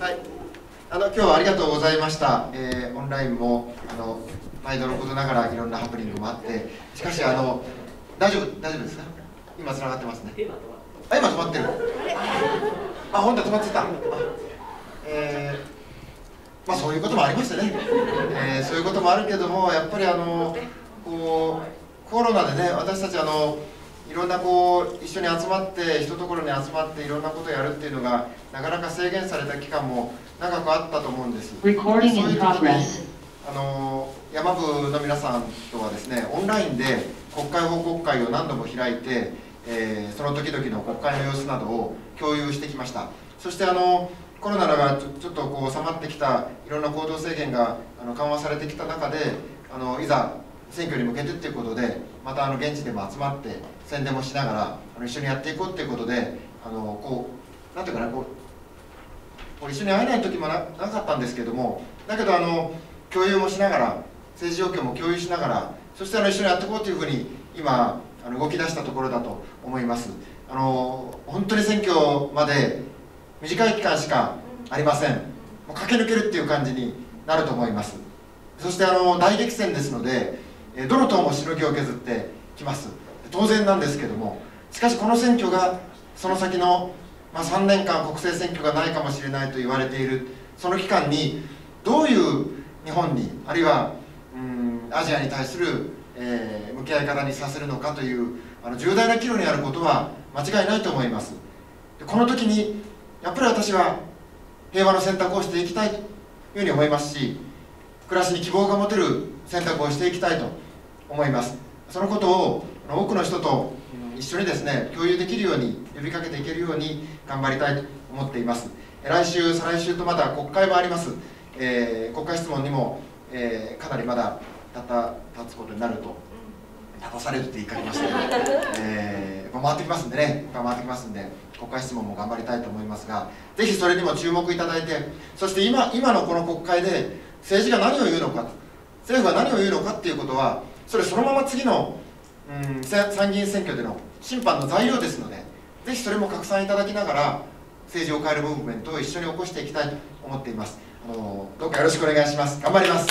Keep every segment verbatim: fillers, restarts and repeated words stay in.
はい、あの今日はありがとうございました。えー、オンラインもあの毎度のことながらいろんなハプニングもあって、しかしあの大丈夫大丈夫ですか？今つながってますね。あ、今止まってる。あ、本当は止まってた。えー、まあそういうこともありましてね。えー、そういうこともあるけども、やっぱりあのこうコロナでね、私たちあのいろんなこう一緒に集まって一ところに集まっていろんなことをやるっていうのがなかなか制限された期間も長くあったと思うんです。そういう時にあの山部の皆さんとはですね、オンラインで国会報告会を何度も開いて、えー、その時々の国会の様子などを共有してきました。そしてあのコロナがちょ、ちょっとこう収まってきた、いろんな行動制限があの緩和されてきた中で、あのいざ選挙に向けてっていうことで、またあの現地でも集まって宣伝もしながらあの一緒にやっていこうっていうことで、あのこうなんていうかな、こうこう一緒に会えない時も な, なかったんですけども、だけどあの共有もしながら、政治状況も共有しながら、そしてあの一緒にやっていこうというふうに今あの動き出したところだと思います。あの本当に選挙まで短い期間しかありません。もう駆け抜けるっていう感じになると思います。そしてあの大激戦ですので、どの党もしのぎを削ってきます。当然なんですけども、しかしこの選挙がその先の、まあ、さんねんかん国政選挙がないかもしれないと言われているその期間に、どういう日本に、あるいはうんアジアに対する、えー、向き合い方にさせるのかというあの重大な岐路にあることは間違いないと思います。でこの時にやっぱり私は平和の選択をしていきたいというふうに思いますし、暮らしに希望が持てる選択をしていきたいと思います。そのことを多くの人と一緒にですね共有できるように、呼びかけていけるように頑張りたいと思っています。来週再来週とまだ国会もあります。えー、国会質問にも、えー、かなりまだ立つことになると、立たされるって言いかけましたけど、えー、回ってきますんでね回ってきますんで国会質問も頑張りたいと思いますが、ぜひそれにも注目いただいて、そして今今のこの国会で政治が何を言うのか、政府が何を言うのかっていうことは、それそのまま次の、うん、参議院選挙での審判の材料ですので、ぜひそれも拡散いただきながら政治を変えるムーブメントを一緒に起こしていきたいと思っています。あのどうかよろしくお願いします。頑張ります。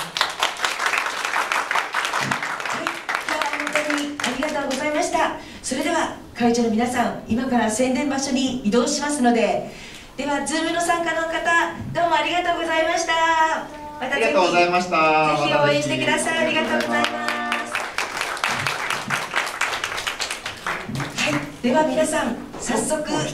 はい、今日は本当にありがとうございました。それでは会長の皆さん、今から宣伝場所に移動しますので、では Zoom の参加の方、どうもありがとうございました。またぜひ、ありがとうございました。ぜひ応援してください。ありがとうございます。はい、では皆さん、早速